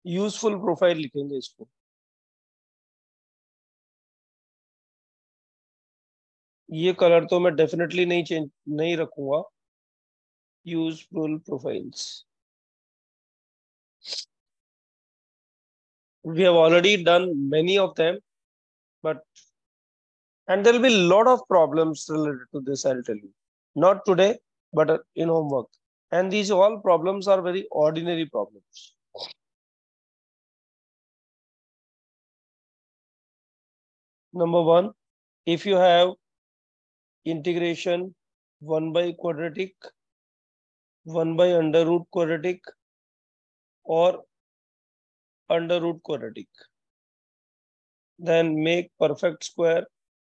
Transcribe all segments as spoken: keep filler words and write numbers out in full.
Useful profile लिखेंगे इसको। ये कलर तो मैं डेफिनेटली नहीं चेंज नहीं रखूंगा। Useful profiles, we have already done many of them, but and there will be a lot of problems related to this, I'll tell you, not today but in homework, and these all problems are very ordinary problems. Number one, if you have integration one by quadratic, one by under root quadratic or under root quadratic, then make perfect square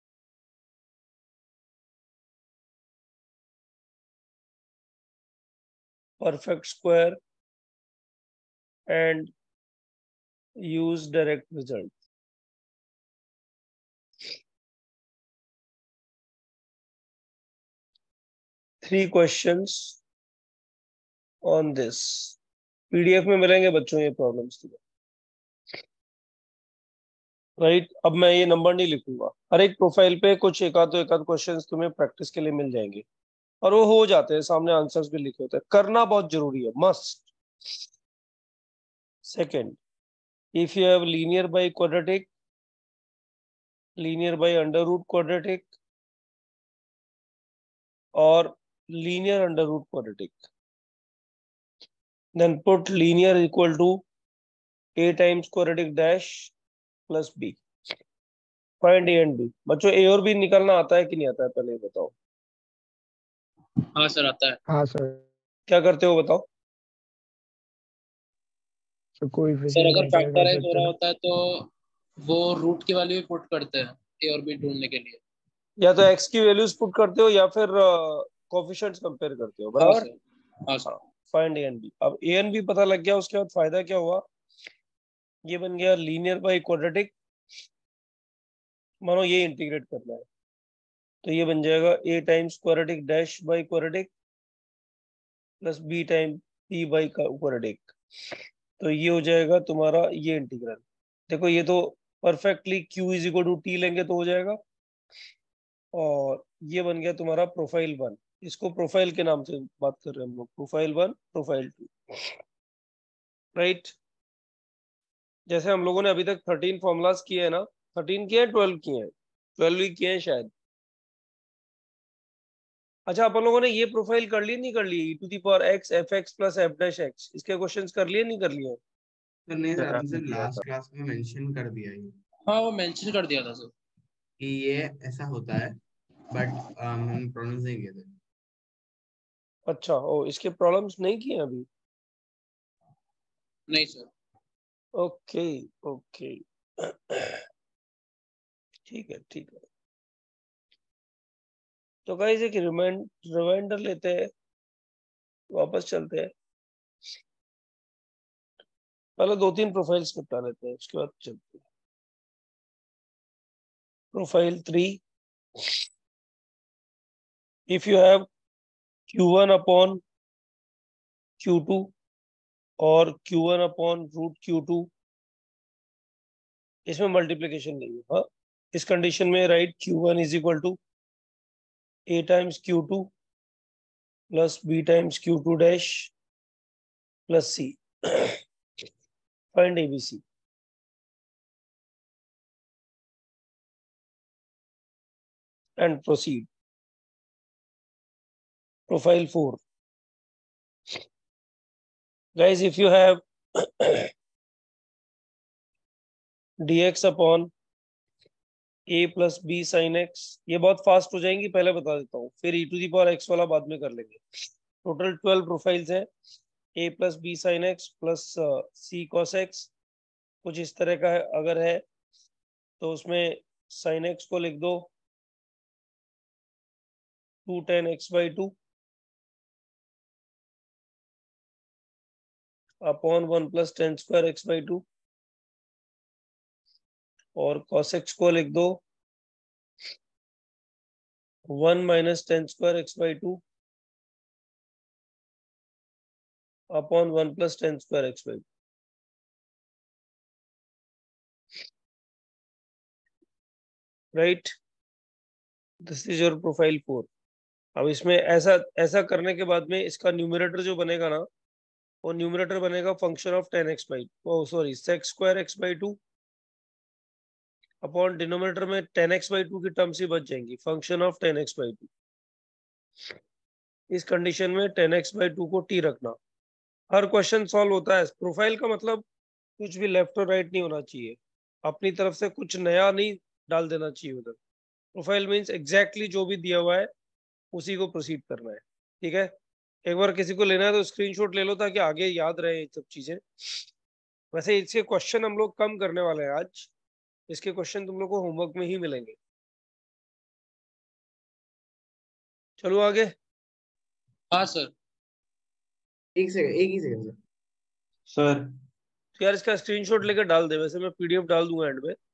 perfect square and use direct result. Three questions on this. PDF में मिलेंगे बच्चों ये problems तुम्हें, right. अब मैं ये number नहीं लिखूंगा, हर एक प्रोफाइल पे कुछ एक आध एक आध क्वेश्चंस तुम्हें प्रैक्टिस के लिए मिल जाएंगे, और वो हो जाते हैं, सामने आंसर्स भी लिखे होते हैं। करना बहुत जरूरी है, must. Second, if you have linear by quadratic, linear by under root quadratic और linear under root quadratic, then put linear equal to a times quadratic dash plus b. Find a and b. बच्चों a और b निकालना आता है कि नहीं आता है, पहले बताओ। हाँ सर आता है। हाँ सर। क्या करते हो बताओ। तो कोई सर अगर फैक्टराइज हो रहा होता है तो वो रूट की वैल्यू भी पुट करते हैं ए और बी ढूंढने के लिए, या तो x की वैल्यूज पुट करते हो या फिर कोफिशिएंट्स कंपेयर करते हो, बराबर। हाँ sir. Find A and B. अब ए एंड बी पता लग गया, उसके बाद फायदा क्या हुआ, ये बन गया लीनियर बाय क्वाड्रेटिक। मानो ये इंटीग्रेट करना है तो ये बन जाएगा a times quadratic dash by quadratic plus b time p by quadratic, तो ये हो जाएगा तुम्हारा ये इंटीग्रल। देखो ये तो perfectly q is equal to T लेंगे तो हो जाएगा, और ये बन गया तुम्हारा प्रोफाइल वन। इसको प्रोफाइल के नाम से बात कर रहे हैं हम लोग, profile one profile two, right. जैसे हम लोगों ने अभी तक थर्टीन फॉर्मुलाज किए हैं ना, थर्टीन किए हैं, ट्वेल्व किए हैं, ट्वेल्व ही किए हैं शायद। अच्छा, अपन लोगों ने ये प्रोफाइल कर ली नहीं कर ली, e to the power x f x plus f dash x, इसके क्वेश्चंस कर लिए नहीं कर लिए? सर नहीं सर, हमने लास्ट क्लास में मेंशन कर दिया ये। हाँ वो मेंशन कर दिया था सर कि ये ऐसा होता है, बट हम प्रोनाउंस नहीं किए थे। अच्छा, ओ इसके प्रॉब्लम्स नहीं किए अभी? नहीं सर। ओके ओके ठीक है ठीक है। तो गाइस एक रिमाइंड रिमाइंडर लेते हैं, वापस चलते हैं। पहले दो तीन प्रोफाइल्स निपटा लेते हैं, उसके बाद चलते हैं। Profile three, if you have q one upon q two और q one upon root q two, इसमें मल्टीप्लीकेशन नहीं है। हाँ, इस कंडीशन में right q one is equal to a times q two plus b times q two dash plus c. Find a b c. and proceed. Profile four. Guys, if you have dx upon a plus b sin x, ये बहुत fast हो जाएंगी, पहले बता देता हूँ, फिर e to the power x वाला बाद में कर लेंगे। टोटल ट्वेल्व प्रोफाइल्स हैं, a plus b sin x plus c cos x, कुछ इस तरह का है। अगर है तो उसमें sin x को लिख दो two tan x by two upon one plus tan square x by two, और cos x को लिख दो one minus tan square x by two upon one plus tan square x by two. Right, this is your profile four. अब इसमें ऐसा ऐसा करने के बाद में इसका न्यूमरेटर जो बनेगा ना, वो न्यूमरेटर बनेगा function of tan x by oh sorry sec square x by two upon denominator में टेन एक्स बाई टू की टर्म्स ही बच जाएंगी, function of tan x by two. इस कंडीशन में टेन एक्स बाई टू को t रखना। हर क्वेश्चन सॉल्व होता है। प्रोफाइल का मतलब कुछ भी लेफ्ट और राइट नहीं होना चाहिए, अपनी तरफ से कुछ नया नहीं डाल देना चाहिए उधर। प्रोफाइल मीन्स एग्जैक्टली जो भी दिया हुआ है उसी को प्रोसीड करना है, ठीक है। एक बार किसी को लेना है तो स्क्रीनशॉट ले लो ताकि आगे याद रहे ये सब चीजें। वैसे इसके क्वेश्चन हम लोग कम करने वाले हैं आज, इसके क्वेश्चन तुम लोग को होमवर्क में ही मिलेंगे। चलो आगे। हाँ सर। एक सेकंड एक ही सेकंड सर। सर तो यार इसका स्क्रीनशॉट लेकर डाल दे, वैसे मैं पीडीएफ डाल दूंगा एंड में।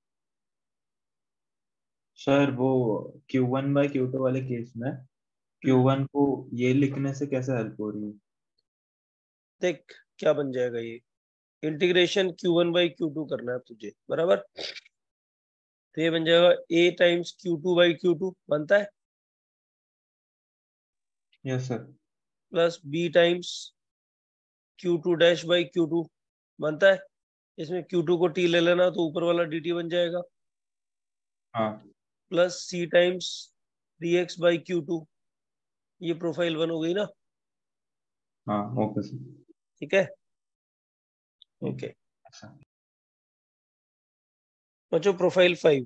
सर वो q one by q two वाले केस में क्यू वन को ये लिखने से कैसे हेल्प हो रही है? देख क्या बन जाएगा, ये integration q one by q two करना है तुझे, बराबर। तो ये बन जाएगा a times q two by q two बनता है, yes sir. Plus b times q two dash by q two बनता है। इसमें क्यू टू को टी ले लेना तो ऊपर वाला डी टी बन जाएगा, हाँ plus c times d x by q two. ये प्रोफाइल वन हो गई ना, हाँ ओके सर। ठीक है, ओके। अच्छा बच्चों profile five,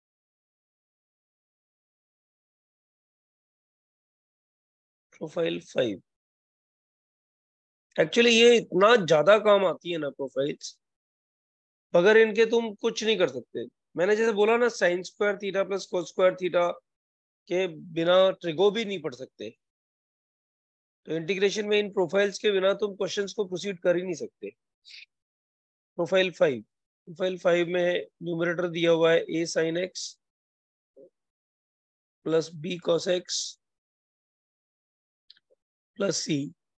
profile five actually ये इतना ज्यादा काम आती है ना प्रोफाइल्स, बगैर इनके तुम कुछ नहीं कर सकते। मैंने जैसे बोला ना, sine square theta plus cos square theta के बिना ट्रिगो भी नहीं पढ़ सकते। तो इंटीग्रेशन में इन प्रोफाइल्स के बिना तुम क्वेश्चंस को प्रोसीड कर ही नहीं सकते। प्रोफाइल फाइव, प्रोफाइल फाइव में न्यूमरेटर दिया हुआ है a sine x plus b cos x plus c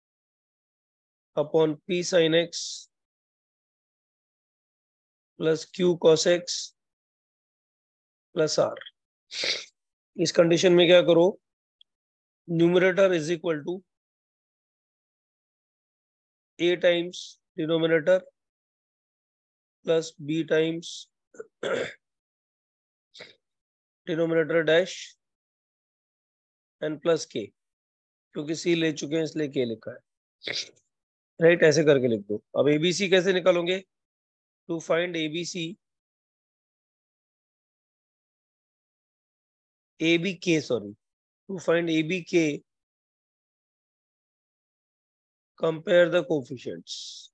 upon p sine x plus q cos x plus r. इस कंडीशन में क्या करो, numerator is equal to a times denominator plus b times denominator dash n plus k, क्योंकि सी ले चुके हैं इसलिए के लिखा है, राइट। ऐसे करके लिख दो। अब एबीसी कैसे निकालोगे, to find a b c a b k sorry to find a b k compare the coefficients,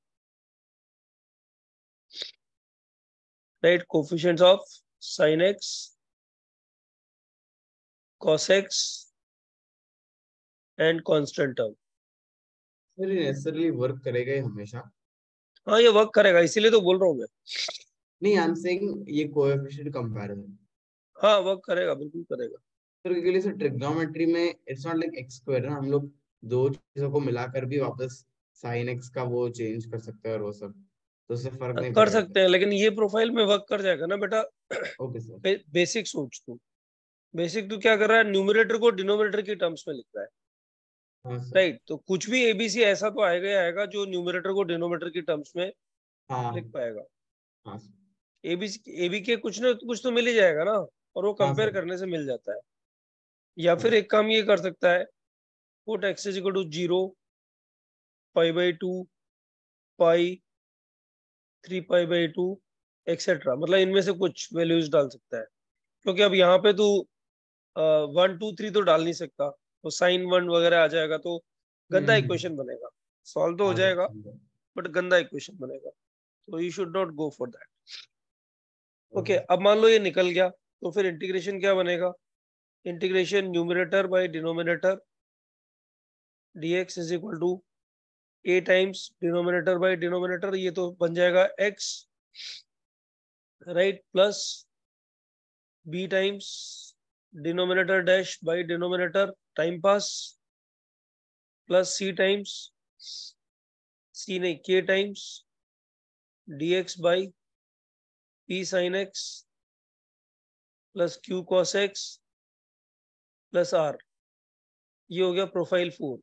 right? Coefficients of sin x cos x and constant term। Sir ये नेसेसरली वर्क करेगा ही हमेशा? हाँ ये वर्क करेगा, इसीलिए तो बोल रहा हूँ मैं। नहीं, आई एम सेइंग ये कोएफिशिएंट कंपैरिजन। हाँ वर्क करेगा, बिल्कुल करेगा। सर क्योंकि सर ट्रिग्नोमेट्री में it's not like x square ना, हम लोग दो चीजों को मिलाकर भी वापस sin x का वो चेंज कर सकते हैं और वो सब, तो उससे फर्क नहीं कर पड़ेगा। सकते हैं, लेकिन ये प्रोफाइल में वर्क कर जाएगा ना बेटा। Okay sir. बे, बेसिक सोच तू, बेसिक तू क्या कर रहा है, न्यूमरेटर को डिनोमिनेटर की टर्म्स में लिख रहा है, हाँ सर। राइट। तो कुछ भी एबीसी ऐसा तो आएगा ही आएगा जो न्यूमरेटर को डिनोमिनेटर की टर्म्स में हाँ लिख पाएगा। हाँ सर। एबीसी एबी के कुछ ना कुछ तो मिल ही जाएगा ना, और वो हाँ कंपेयर सर। करने से मिल जाता है। या फिर एक काम ये कर सकता है, put x is equal to zero, pi by two, pi, three pi by two et cetera, मतलब इनमें से कुछ वैल्यूज डाल सकता है। क्योंकि अब यहाँ पे तू वन टू थ्री तो डाल नहीं सकता, तो साइन वन वगैरह आ जाएगा तो गंदा हम्म। इक्वेशन बनेगा। सॉल्व तो हो हाँ जाएगा सर। बट गंदा इक्वेशन बनेगा, तो you should not go for that. Okay, okay. अब मान लो ये निकल गया, तो फिर इंटीग्रेशन क्या बनेगा, integration numerator by denominator dx is equal to a times denominator by denominator, ये तो बन जाएगा x, right, plus b times denominator dash by denominator time pass, plus c times c नहीं k times dx by p sin x plus q cos x plus r, ये हो गया profile four.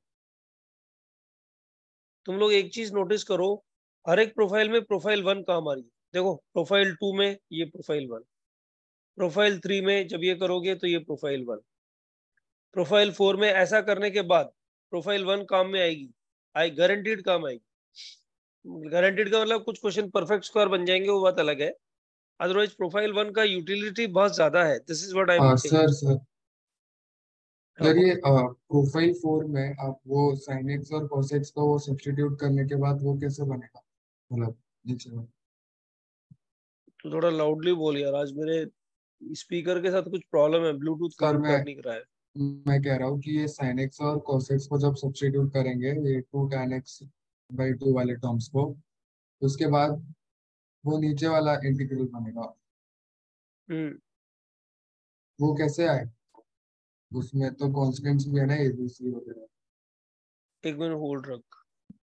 तुम लोग एक चीज नोटिस करो, हर एक प्रोफाइल में प्रोफाइल वन काम आ रही है। देखो प्रोफाइल टू में ये प्रोफाइल वन, प्रोफाइल थ्री में जब ये करोगे तो ये प्रोफाइल वन, प्रोफाइल फोर में ऐसा करने के बाद प्रोफाइल वन काम में आएगी, आई गारंटीड काम आएगी। गारंटीड का मतलब कुछ क्वेश्चन परफेक्ट स्क्वायर बन जाएंगे, वो बात अलग है। अदरवाइज प्रोफाइल वन का यूटिलिटी बहुत ज्यादा है। This is what I am uh, saying. Sir sir हाँ सर बोल। ये प्रोफाइल फोर में आप वो साइन एक्स और cos एक्स का वो सब्स्टिट्यूट करने के बाद वो कैसे बनेगा, मतलब नीचे में? तो थोड़ा लाउडली बोल यार, आज मेरे स्पीकर के साथ कुछ प्रॉब्लम है, ब्लूटूथ सर काम मैं कर नहीं रहा है। मैं कह रहा हूँ कि ये साइन एक्स और cos एक्स को जब सब्स्टिट्यूट करेंगे ये two tan x by two वाले टर्म्स को, उसके बाद वो नीचे वाला इंटीग्रल बनेगा, हम्म वो कैसे आए? उसमें तो कॉन्स्टेंट्स भी है ना, ए बी सी वगैरह। एक मिनट होल्ड रख।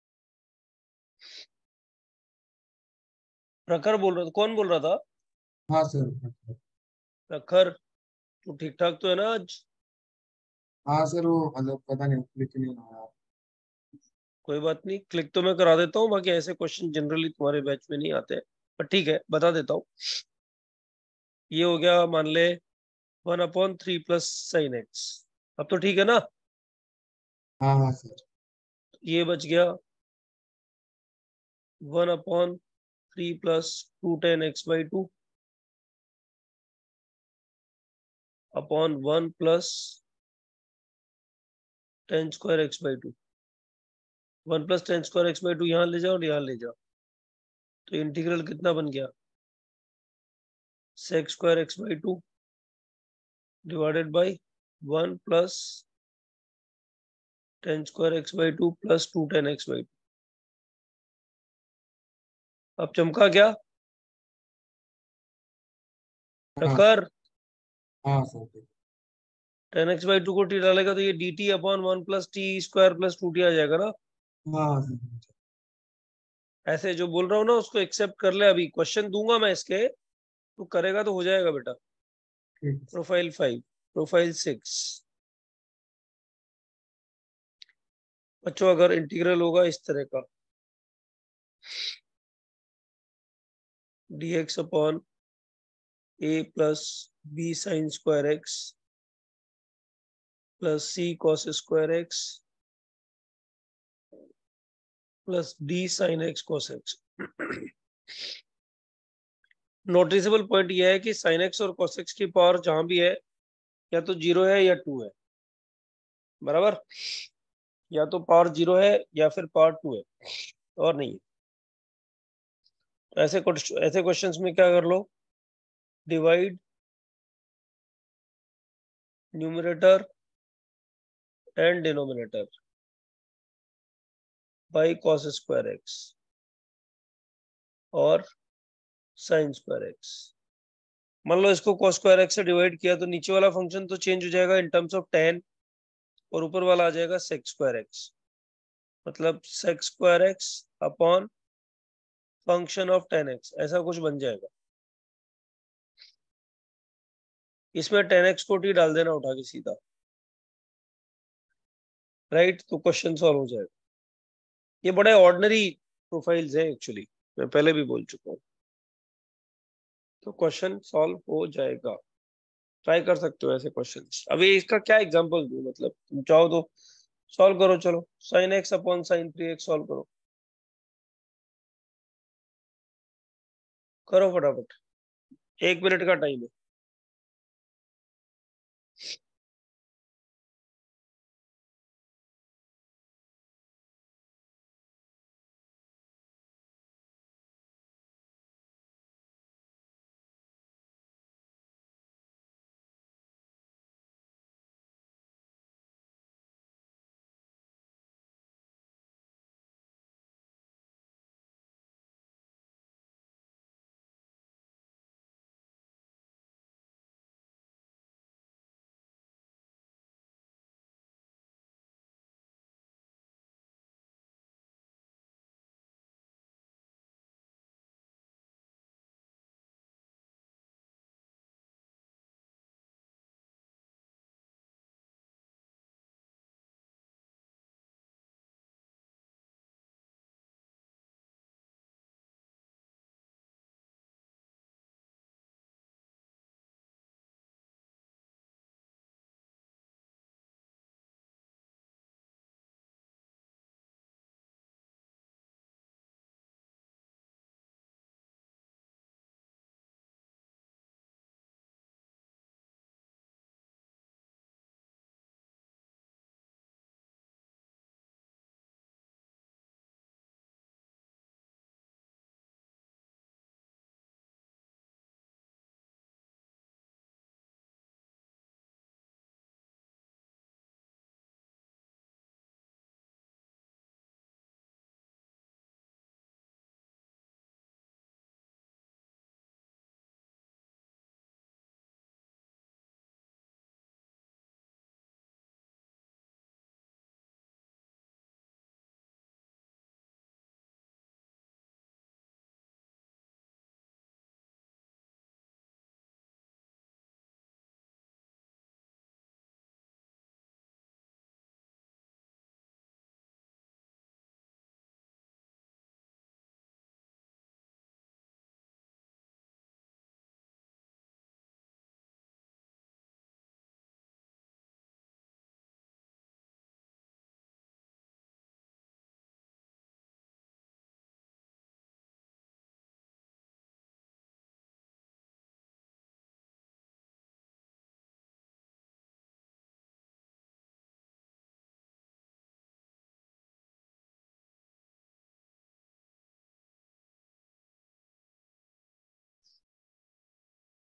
प्रखर बोल रहा था, कौन बोल रहा था? हाँ सर। प्रखर, तू ठीक ठाक तो है ना आज? हाँ सर वो मतलब पता नहीं क्लिक नहीं आया। कोई बात नहीं, क्लिक तो मैं करा देता हूँ, बाकी ऐसे क्वेश्चन जनरली तुम्हारे बैच में नहीं आते हैं, पर ठीक है बता देता हूँ। ये हो गया मान ले one upon three plus sine x, अब तो ठीक है ना? हाँ हाँ सर। ये बच गया one upon three plus two tan x by two upon one plus tan square x by two. One plus tan square x by two यहाँ ले जाओ और यहाँ ले जाओ, तो इंटीग्रल कितना बन गया? Sec square x by two divided by one plus tan square x by two plus two tan x by two. अब चमका क्या हाँ प्रखर? हाँ sir. Tan x by two को टी डालेगा तो ये d t upon one plus t square plus two t आ जाएगा ना। हाँ सर। ऐसे जो बोल रहा हूँ ना उसको एक्सेप्ट कर ले, अभी क्वेश्चन दूंगा मैं इसके, तो करेगा तो हो जाएगा बेटा। ठीक है। Profile five, profile six. बच्चों अगर इंटीग्रल होगा इस तरह का, d x upon a plus b sine square x plus c cos square x plus d sine x cos x. Noticeable point यह है कि साइन एक्स और कॉस एक्स की पावर जहां भी है या तो जीरो है या टू है, बराबर? या तो पावर जीरो है या फिर पावर टू है, और नहीं है। तो ऐसे ऐसे क्वेश्चंस में क्या कर लो, divide numerator and denominator by cos square x और साइन स्क्वायर एक्स। मान लो इसको cos स्क्वायर एक्स से डिवाइड किया तो नीचे वाला फंक्शन तो चेंज हो जाएगा इन टर्म्स ऑफ टेन, और ऊपर वाला आ जाएगा sec स्क्वायर एक्स, मतलब sec square x upon function of tan x, ऐसा कुछ बन जाएगा। इसमें टेन एक्स को टी डाल देना उठा के सीधा, राइट? तो क्वेश्चन सॉल्व हो जाएगा। ये बड़े ऑर्डिनरी प्रोफाइल्स हैं एक्चुअली, मैं पहले भी बोल चुका हूँ, तो क्वेश्चन सॉल्व हो जाएगा। ट्राई कर सकते हो ऐसे क्वेश्चंस। अभी इसका क्या एग्जांपल दूं, मतलब तुम चाहो तो सॉल्व करो, चलो sine x upon sine three x solve करो, करो फटाफट, एक मिनट का टाइम है।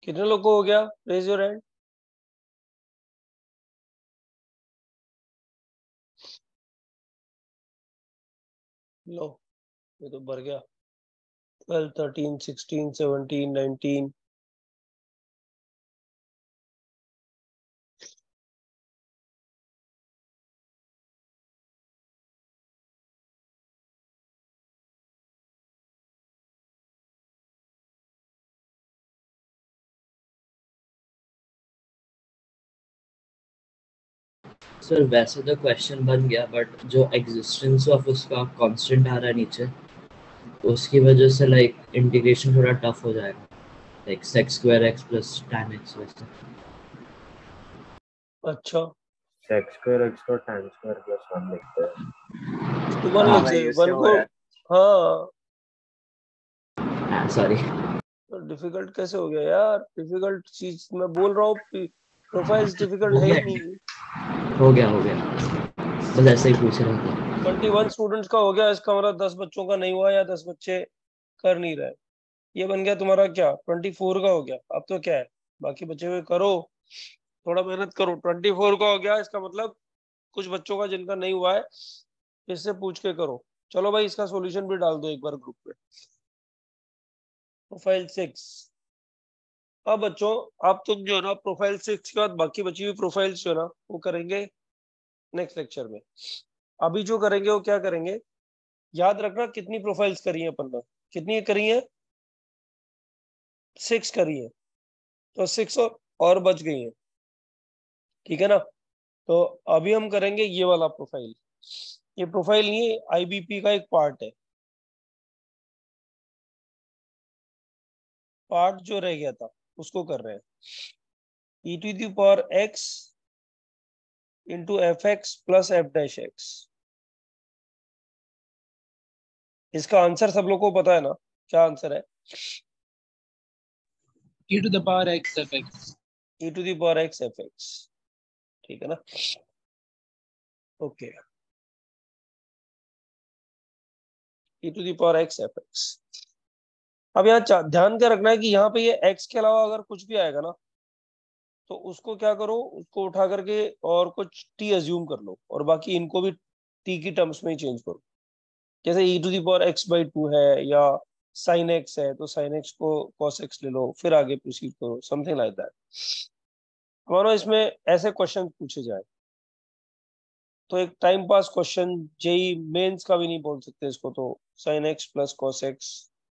कितने लोग को हो गया? Raise your hand. लो ये तो भर गया। Twelve, thirteen, sixteen, seventeen, nineteen. Sir वैसे तो क्वेश्चन बन गया, बट जो एग्जिस्टेंस ऑफ उसका कांस्टेंट आ रहा है नीचे, उसकी वजह से लाइक इंटीग्रेशन थोड़ा टफ हो जाएगा, लाइक सेक square x plus tan x वैसे। अच्छा सेक स्क्वायर एक्स को tan स्क्वायर प्लस वन लिखते हैं। तो वन हाँ, लिख भाई, दे, उससे वन हो को। रहा है। हाँ सॉरी। डिफिकल्ट कैसे हो गया यार? डिफिकल्ट चीज मैं बोल रहा हूँ, प्रोफाइल्स डिफिकल्ट हो है ही गया नहीं। हो गया हो गया बस ऐसे ही पूछ रहा था। इक्कीस स्टूडेंट्स का हो गया, इसका मतलब दस बच्चों का नहीं हुआ या दस बच्चे कर नहीं रहे। ये बन गया तुम्हारा क्या? चौबीस का हो गया। अब तो क्या है, बाकी बचे हुए करो, थोड़ा मेहनत करो। चौबीस का हो गया, इसका मतलब कुछ बच्चों का जिनका नहीं हुआ है इससे पूछ के करो। चलो भाई इसका सॉल्यूशन भी डाल दो एक बार ग्रुप पे। Profile six. अब बच्चों आप तुम जो है ना प्रोफाइल सिक्स के बाद बाकी बची हुई प्रोफाइल्स जो है ना वो करेंगे नेक्स्ट लेक्चर में। अभी जो करेंगे वो क्या करेंगे, याद रखना कितनी प्रोफाइल्स करी है अपन ने? कितनी करी है? सिक्स करी है, तो सिक्स और बच गई है, ठीक है ना। तो अभी हम करेंगे ये वाला प्रोफाइल। ये प्रोफाइल नहीं है, आईबीपी का एक पार्ट है। पार्ट जो रह गया था उसको कर रहे हैं। E to the power x into f x plus f dash x. इसका आंसर सब लोग को पता है ना? क्या आंसर है? e to the power x f x। E to the power x f x, ठीक है ना। Okay, e to the power x f x. अब यहाँ ध्यान क्या रखना है कि यहाँ पे ये x के अलावा अगर कुछ भी आएगा ना तो उसको क्या करो, उसको उठा करके और कुछ t अज्यूम कर लो और बाकी इनको भी t की टर्म्स में ही चेंज करो। जैसे e to the power x by two है या sin x है तो sin x को cos x ले लो, फिर आगे प्रोसीड करो, समथिंग लाइक दैट। मानो इसमें ऐसे क्वेश्चन पूछे जाए तो एक time pass question, JEE Mains का भी नहीं बोल सकते इसको, तो sin x प्लस cos x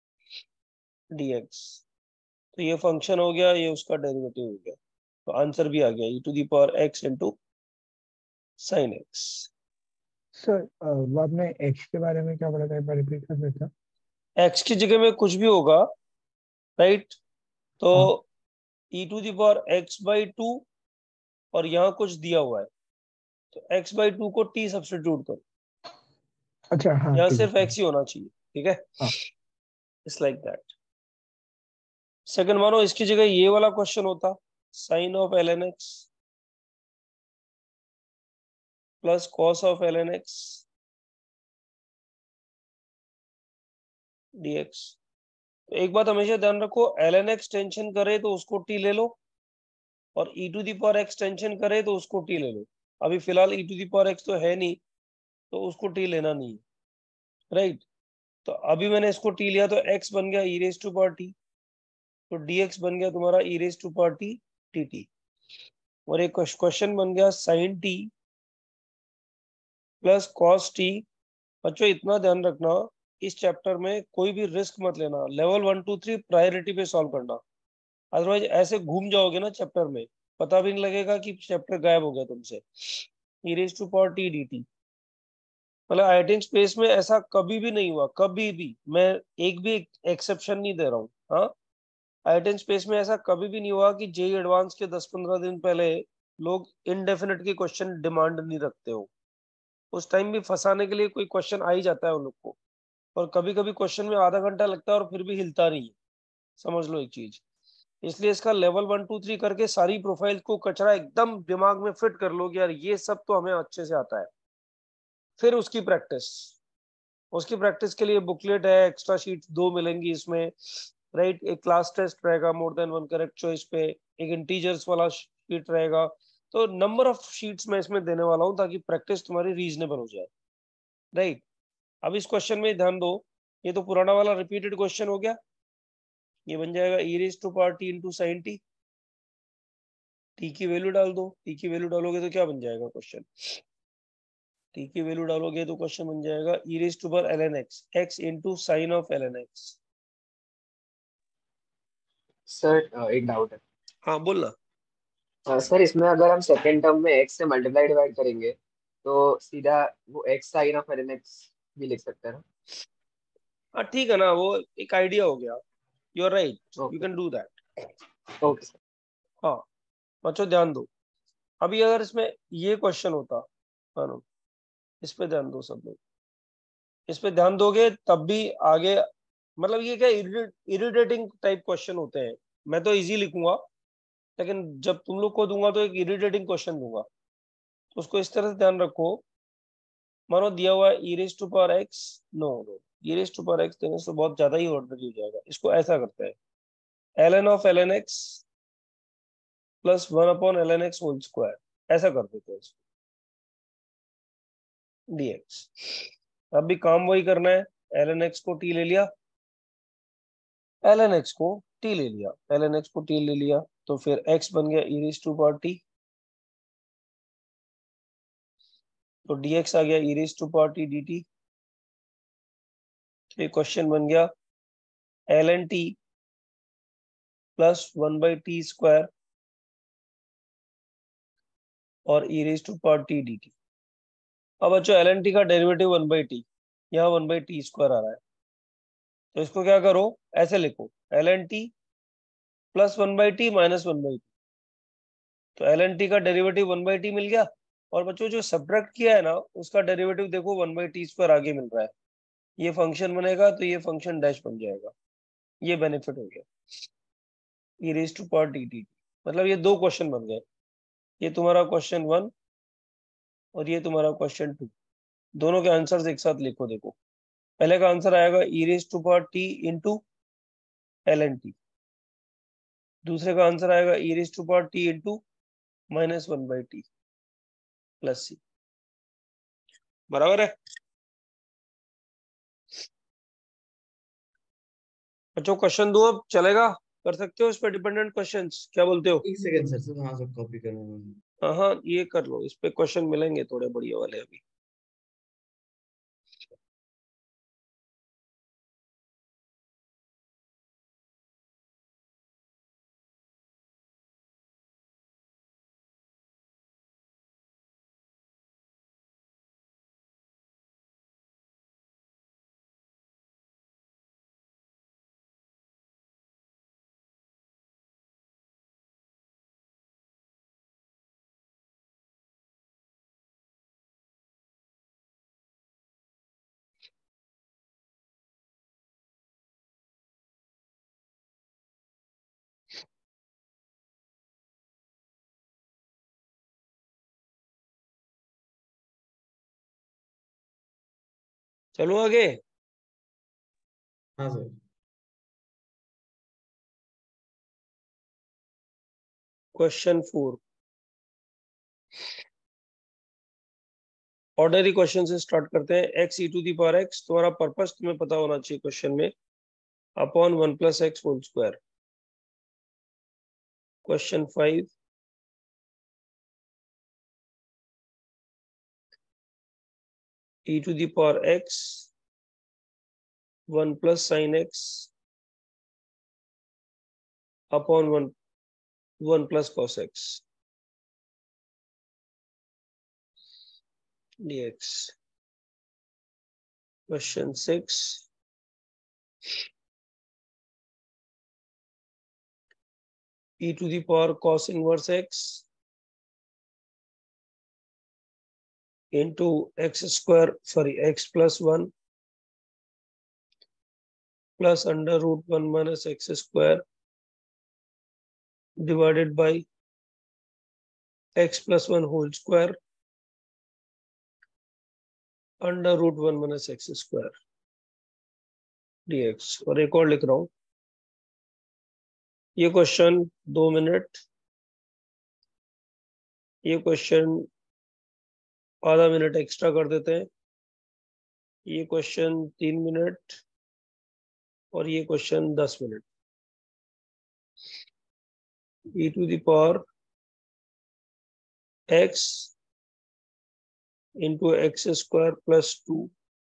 dx। तो ये फंक्शन हो गया, ये उसका डेरिवेटिव हो गया, तो आंसर भी आ गया e to the power x into sin x। Sir वो आपने एक्स के बारे में क्या बोला था, एक बार रिपीट कर देता। x की जगह में कुछ भी होगा, राइट? तो हाँ। e to the power x by two और यहाँ कुछ दिया हुआ है तो x बाई टू को t सब्स्टिट्यूट करो। अच्छा हाँ यहाँ ठीक है, सिर्फ ठीक x ही होना चाहिए, ठीक है। हाँ। It's like that. सेकंड मानो इसकी जगह ये वाला क्वेश्चन होता, sine of l n x plus cos of l n x d x. तो एक बात हमेशा ध्यान रखो, एल एन एक्स टेंशन करे तो उसको t ले लो और e to the power x tension करे तो उसको t ले लो। अभी फिलहाल e to the power x तो है नहीं तो उसको t लेना नहीं है, राइट। तो अभी मैंने इसको t लिया तो x बन गया e raise to power t, तो dx बन गया तुम्हारा e raise to power t dt। और एक क्वेश्चन बन गया sin t प्लस cos t। बच्चों इतना ध्यान रखना, इस चैप्टर में कोई भी रिस्क मत लेना, level one two three priority पे सॉल्व करना, अदरवाइज ऐसे घूम जाओगे ना चैप्टर में, पता भी नहीं लगेगा कि चैप्टर गायब हो गया तुमसे। e raise to power t dt, मतलब आईआईटी स्पेस में ऐसा कभी भी नहीं हुआ, कभी भी। मैं एक भी एक्सेप्शन नहीं दे रहा हूँ, हाँ। आईआईटी स्पेस में ऐसा कभी भी नहीं हुआ कि जेई एडवांस के दस पंद्रह दिन पहले लोग इनडेफिनेट के क्वेश्चन डिमांड नहीं रखते हो। उस टाइम भी फंसाने के लिए कोई क्वेश्चन आ ही जाता है उन लोग को, और कभी कभी क्वेश्चन में आधा घंटा लगता है और फिर भी हिलता नहीं है, समझ लो एक चीज। इसलिए इसका लेवल वन टू थ्री करके सारी प्रोफाइल को कचरा एकदम दिमाग में फिट कर लो कि यार ये सब तो हमें अच्छे से आता है। फिर उसकी प्रैक्टिस, उसकी प्रैक्टिस के लिए बुकलेट है, एक्स्ट्रा शीट दो मिलेंगी इसमें, राइट। एक क्लास टेस्ट रहेगा more than one correct choice पे, एक इंटीजर्स वाला शीट रहेगा। तो नंबर ऑफ शीट्स मैं इसमें देने वाला हूं ताकि प्रैक्टिस तुम्हारी रीजनेबल हो जाए, राइट। अब इस क्वेश्चन में ध्यान दो, ये तो पुराना वाला रिपीटेड क्वेश्चन हो गया। ये बन जाएगा e raise to power t into sine t. T की वैल्यू डाल दो, टी की वैल्यू डालोगे तो क्या बन जाएगा क्वेश्चन, टी की वैल्यू डालोगे तो क्वेश्चन बन जाएगा e raise to power ln x, x into sine of ln x। सर एक डाउट है। हाँ बोल ना। अ, सर इसमें अगर हम सेकेंड टर्म में x से मल्टीप्लाई डिवाइड करेंगे तो सीधा वो x sine of ln x भी लिख सकते हैं ना? हाँ ठीक है ना, वो एक आइडिया हो गया। You are right, you okay can do that. Okay sir. हाँ बच्चों ध्यान दो, अभी अगर इसमें ये क्वेश्चन होता, मानो इस पे ध्यान दो सब लोग, इस पे ध्यान दोगे तब भी आगे, मतलब ये क्या इरिटेटिंग टाइप क्वेश्चन होते हैं। मैं तो इजी लिखूंगा, लेकिन जब तुम लोग को दूंगा तो एक इरिटेटिंग क्वेश्चन दूंगा, तो उसको इस तरह से ध्यान रखो। मानो दिया हुआ e raise to power x, no no e raise to power x देने से बहुत ज्यादा ही ऑर्डनरी हो जाएगा। इसको ऐसा करते हैं ln of ln x plus one upon ln x whole square, ऐसा कर देते हैं इसको dx। अब भी काम वही करना है, ln x को t ले लिया, ln x को t ले लिया, ln x को t ले लिया, तो फिर x बन गया e raise to power t, तो dx आ गया e raise to power t dt। तो ये क्वेश्चन बन गया ln t plus one by t square और e raise to power t dt। अब बच्चों ln t का डेरिवेटिव वन बाई टी, यहाँ वन बाई टी स्क्वायर आ रहा है, तो इसको क्या करो, ऐसे लिखो ln t plus one by t minus one by t. तो ln t का डेरिवेटिव वन बाई टी मिल गया, और बच्चों जो सब्ट्रैक्ट किया है ना उसका डेरिवेटिव देखो वन बाई टी स्क्वायर आगे मिल रहा है। ये फंक्शन बनेगा तो ये फंक्शन डैश बन जाएगा। ये बेनिफिट हो गया e raise to power t t. मतलब ये दो क्वेश्चन बन गए, ये तुम्हारा क्वेश्चन वन और ये तुम्हारा क्वेश्चन टू। दोनों के आंसर्स एक साथ लिखो। देखो पहले का आंसर आएगा e raise to power t into ln t, दूसरे का आंसर आएगा e raise to power t into minus one by t plus c. बराबर है बच्चों? क्वेश्चन दो अब चलेगा, कर सकते हो इस पर डिपेंडेंट क्वेश्चंस, क्या बोलते हो? एक सेकंड सर सर हाँ सर कॉपी कर रहा हूँ। हाँ हाँ ये कर लो, इस पे क्वेश्चन मिलेंगे थोड़े बढ़िया वाले अभी। चलो आगे। हाँ सर। क्वेश्चन फोर, ऑर्डनरी क्वेश्चन से स्टार्ट करते हैं। X e to the power x, तुम्हारा पर्पस तुम्हें पता होना चाहिए क्वेश्चन में, upon one plus x whole square. Question five, e to the power x one plus sine x upon one one plus cos x dx। Question six, e to the power cos inverse x into x square, sorry x plus one plus under root one minus x square divided by x plus one whole square under root one minus x square dx। और एक और लिख रहा हूं, ये question दो minute, ये question आधा मिनट एक्स्ट्रा कर देते हैं, ये क्वेश्चन तीन मिनट और ये क्वेश्चन दस मिनट। e to the power x into x square plus two,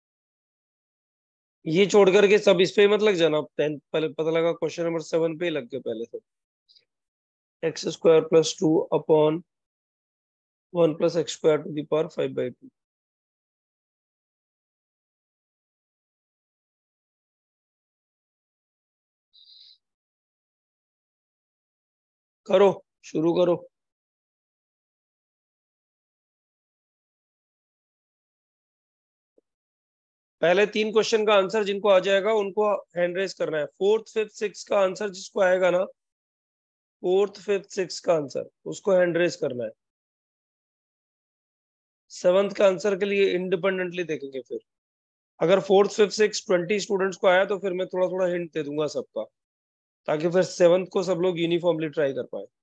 ये छोड़ करके सब इस पे मत लग जाना। टेंथ पहले पता लगा क्वेश्चन नंबर सेवन पे ही लग गए पहले से। X square plus two upon one plus x square to the power five by two. करो, शुरू करो। पहले तीन क्वेश्चन का आंसर जिनको आ जाएगा उनको हैंड रेज करना है। फोर्थ फिफ्थ सिक्स का आंसर जिसको आएगा ना, फोर्थ फिफ्थ सिक्स का आंसर उसको हैंड रेज करना है। सेवंथ का आंसर के लिए इंडिपेंडेंटली देखेंगे। फिर अगर fourth fifth six twenty students को आया तो फिर मैं थोड़ा थोड़ा हिंट दे दूंगा सबका, ताकि फिर सेवंथ को सब लोग यूनिफॉर्मली ट्राई कर पाए।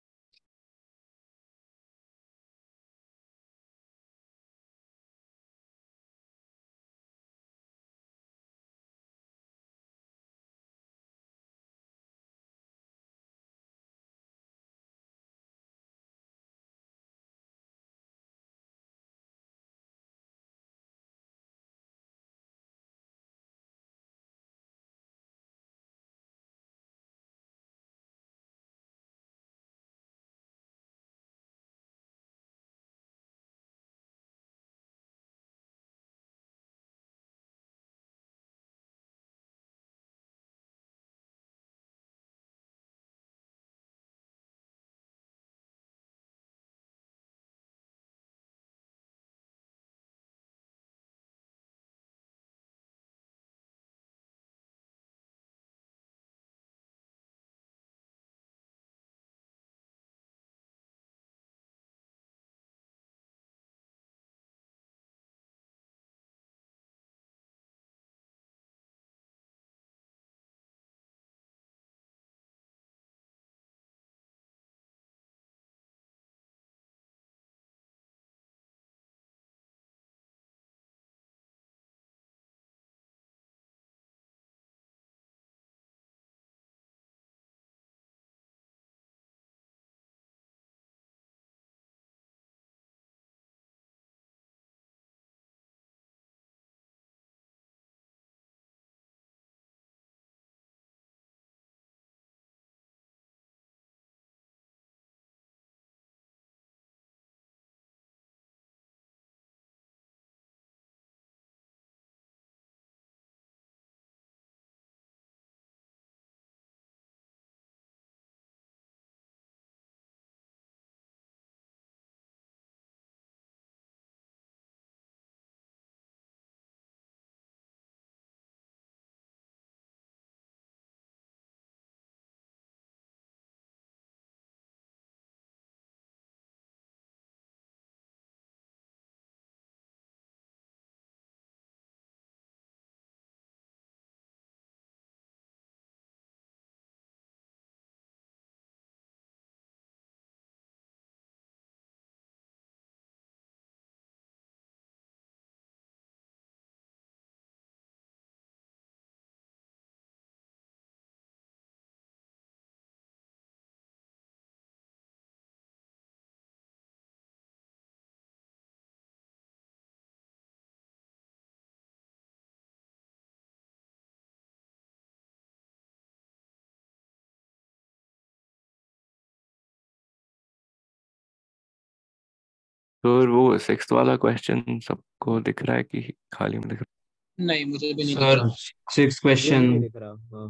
तो वो सिक्स्थ वाला क्वेश्चन सबको दिख रहा है कि खाली में दिख रहा नहीं, मुझे भी नहीं दिख सर रहा। सिक्स मुझे भी क्वेश्चन नहीं दिख रहा। हाँ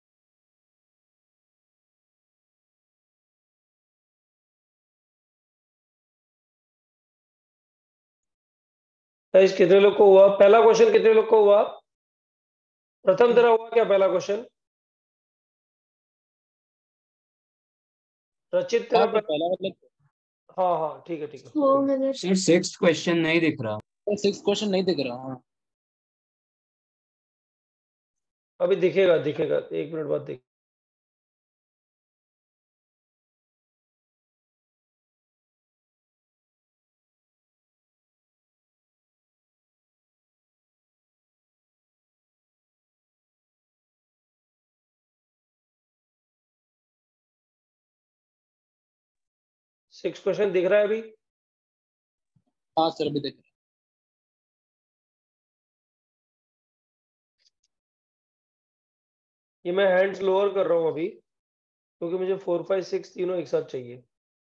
गाइस कितने लोग को हुआ पहला क्वेश्चन? कितने लोग को हुआ? प्रथम तेरा हुआ क्या पहला क्वेश्चन? रचित तेरा हाँ तो पहला? पहला मतलब हाँ हाँ ठीक है ठीक है। सर सिक्स क्वेश्चन नहीं दिख रहा। सिक्स क्वेश्चन नहीं दिख रहा। हाँ अभी दिखेगा दिखेगा, एक मिनट बाद देख। सिक्स क्वेश्चन दिख रहा है अभी? हाँ सर अभी देख ये मैं हैंड्स लोअर कर रहा हूँ अभी, क्योंकि मुझे फोर फाइव सिक्स तीनों एक साथ चाहिए।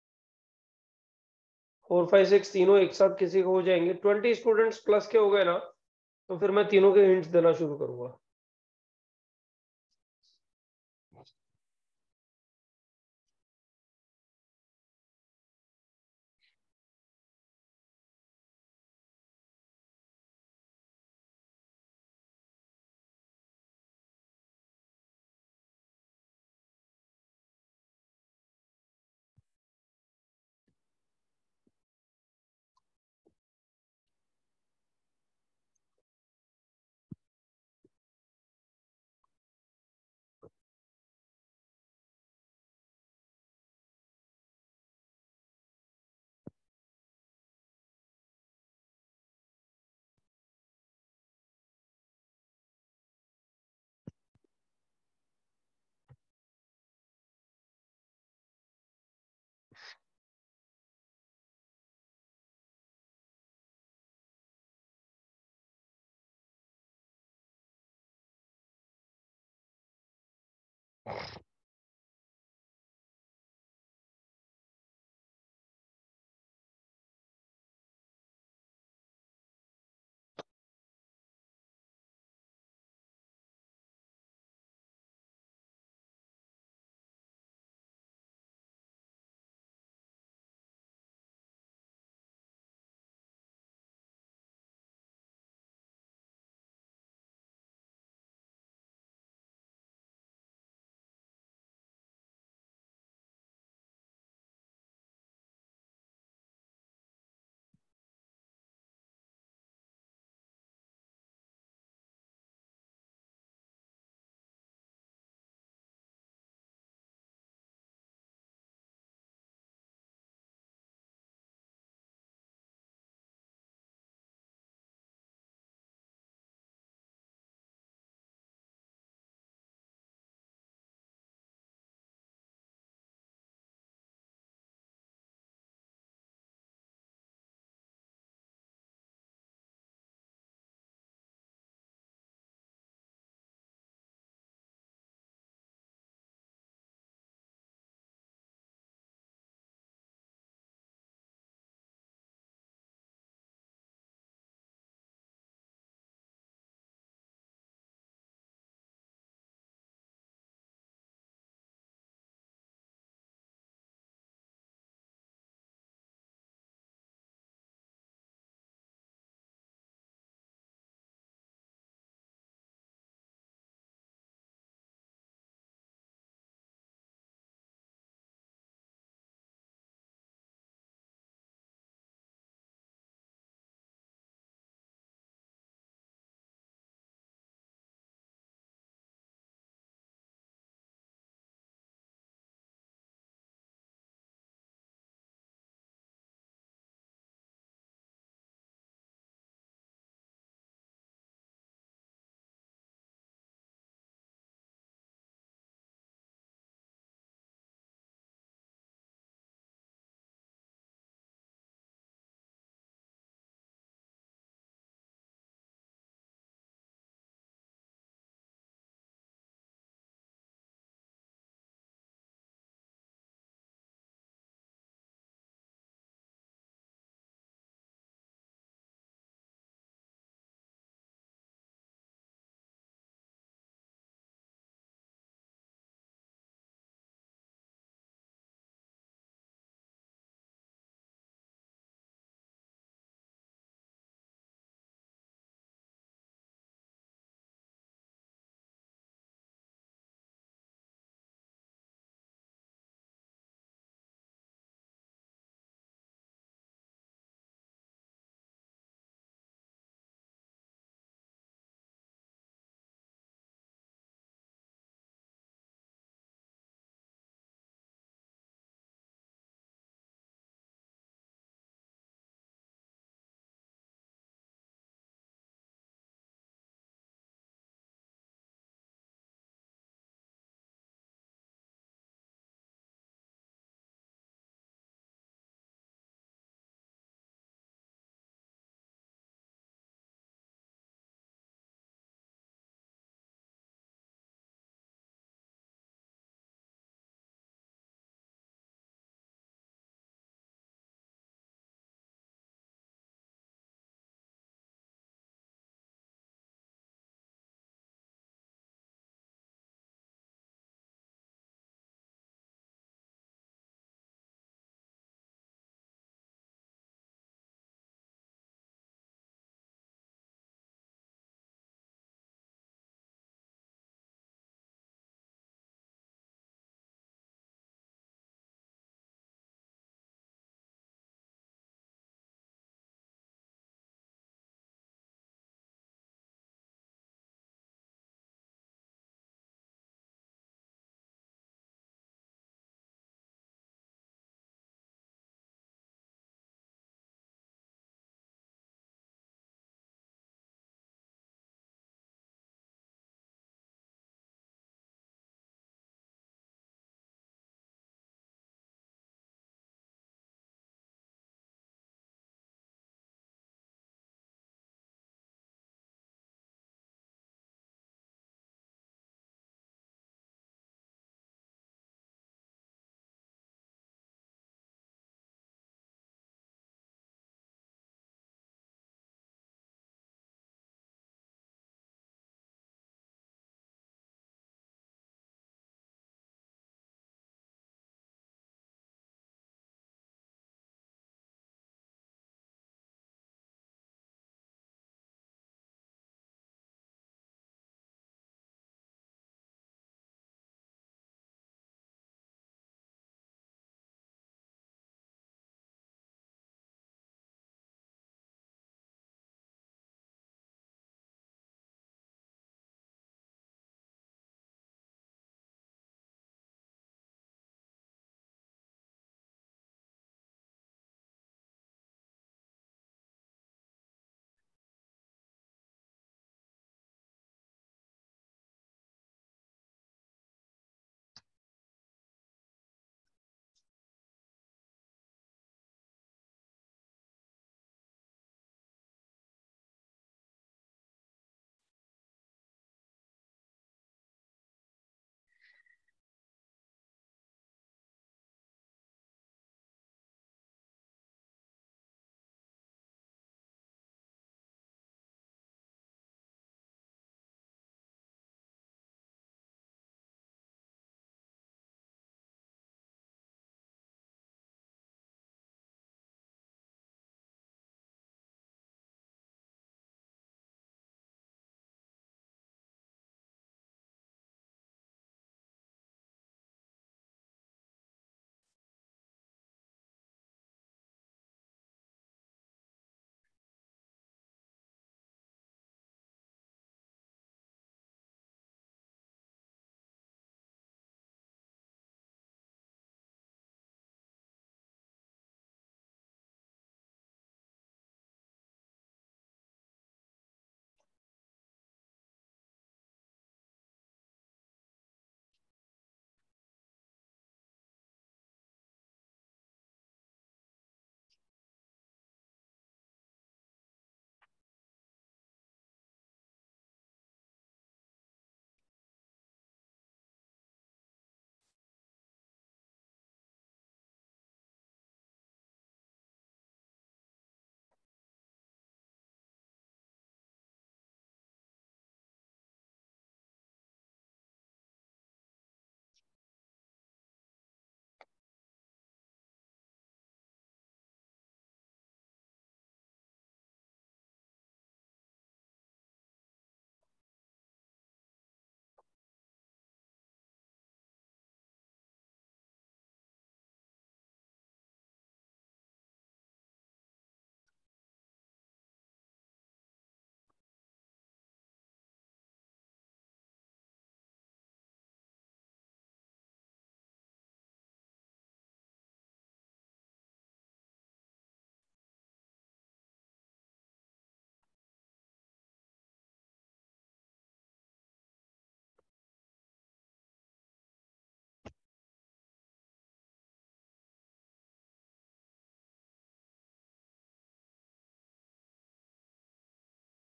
फोर फाइव सिक्स तीनों एक साथ किसी को हो जाएंगे, ट्वेंटी स्टूडेंट्स प्लस के हो गए ना, तो फिर मैं तीनों के हिंट्स देना शुरू करूंगा।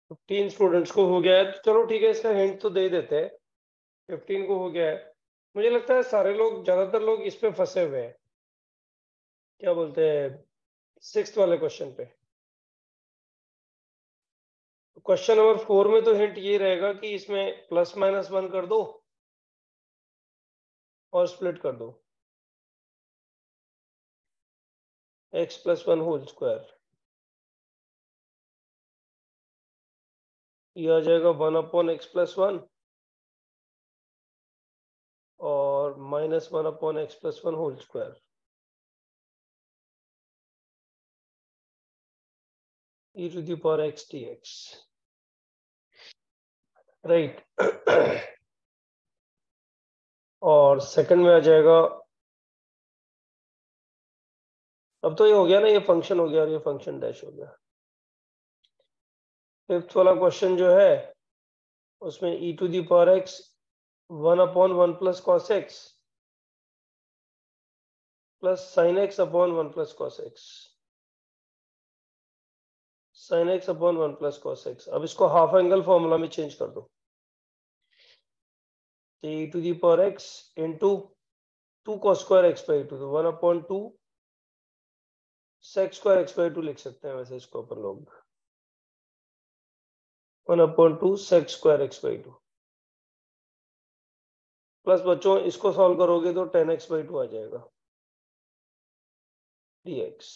फिफ्टीन स्टूडेंट्स को हो गया है, तो चलो ठीक है, इसका हिंट तो दे देते हैं। फिफ्टीन को हो गया है, मुझे लगता है सारे लोग, ज्यादातर लोग इस पे फंसे हुए हैं, क्या बोलते हैं, सिक्स्थ वाले क्वेश्चन पे। क्वेश्चन नंबर फोर में तो हिंट ये रहेगा कि इसमें प्लस माइनस वन कर दो और स्प्लिट कर दो, x plus one whole square, ये आ जाएगा one upon x plus one और minus one upon x plus one whole square, e to the power x dx, right. और सेकंड में आ जाएगा, अब तो ये हो गया ना, ये फंक्शन हो गया और ये फंक्शन डैश हो गया। फिफ्थ वाला क्वेश्चन जो है उसमें e to the power x one upon one plus cos x plus sine x upon one plus cos x, sine x upon one plus cos x. अब इसको हाफ एंगल फॉर्मूला में change कर दो, तो e to the power x into two cos square x by two, तो one upon two sec square x by two लिख सकते हैं वैसे इसको अपन लोग, one upon two sec square x by two, plus बच्चों इसको सॉल्व करोगे तो टेन एक्स बाई टू आ जाएगा dx,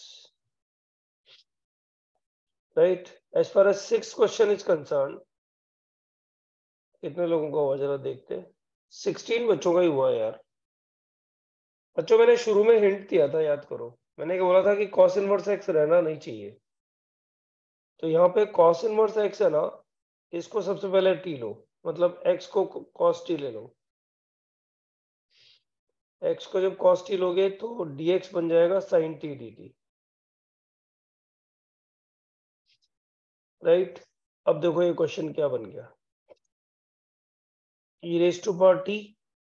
right. As far as six question is concern, कितने लोगों का हुआ जरा देखते हैं। सिक्सटीन बच्चों का ही हुआ यार। बच्चों मैंने शुरू में हिंट दिया था, याद करो, मैंने बोला था कि कॉस इनवर्स एक्स रहना नहीं चाहिए, तो यहाँ पे कॉस इनवर्स एक्स है ना, इसको सबसे पहले टी लो, मतलब एक्स को कॉस टी ले लो, एक्स को जब कॉस टी लोगे तो dx बन जाएगा साइन टी dt, राइट। अब देखो ये क्वेश्चन क्या बन गया, e raise to power t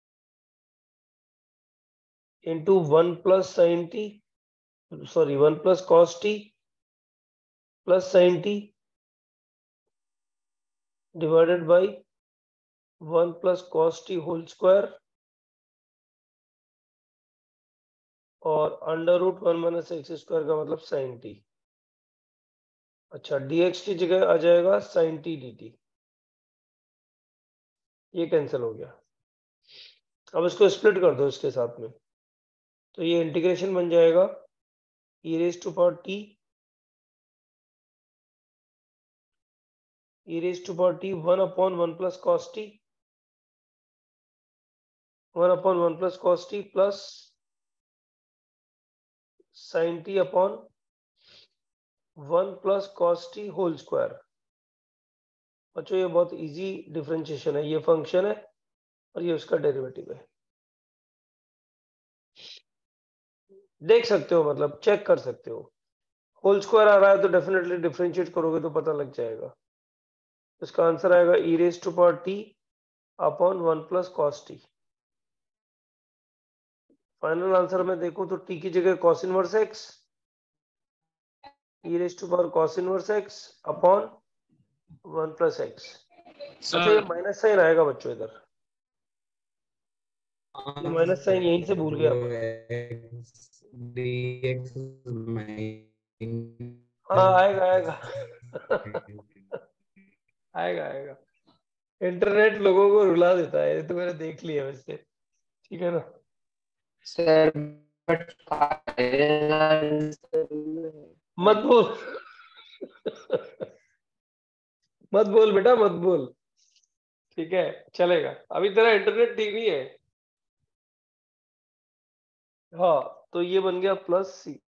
into one plus sine t, sorry one plus cos t plus sine t divided by one plus cos t whole square और under root one minus x square का मतलब sign T. अच्छा, dx की जगह आ जाएगा sine t dt, ये cancel हो गया। अब इसको स्प्लिट कर दो इसके साथ में, तो ये इंटीग्रेशन बन जाएगा e raise to power t, e raise to power t one upon one plus cos t, one upon one plus cos t plus sine t upon one plus cos t whole square. बच्चों ये बहुत easy differentiation है, ये function है और ये उसका derivative है, देख सकते हो, मतलब चेक कर सकते हो। होल स्क्वायर आ रहा है तो डेफिनेटली डिफरेंशिएट करोगे तो पता लग जाएगा। इसका आंसर आएगा e raise to power t upon one plus cos t. Final answer में देखो तो t की जगह cos inverse x, e raise to power cos inverse x upon one plus x. अच्छा ये माइनस साइन आएगा बच्चों इधर, ये माइनस साइन यहीं से भूल गया अपन। हाँ आएगा आएगा आएगा आएगा। इंटरनेट लोगों को रुला देता है, ये तो मैंने देख लिया वैसे, ठीक है ना सर बट मत बोल मत बोल बेटा मत बोल, ठीक है चलेगा, अभी तेरा इंटरनेट ठीक नहीं है। हाँ तो ये बन गया प्लस सी,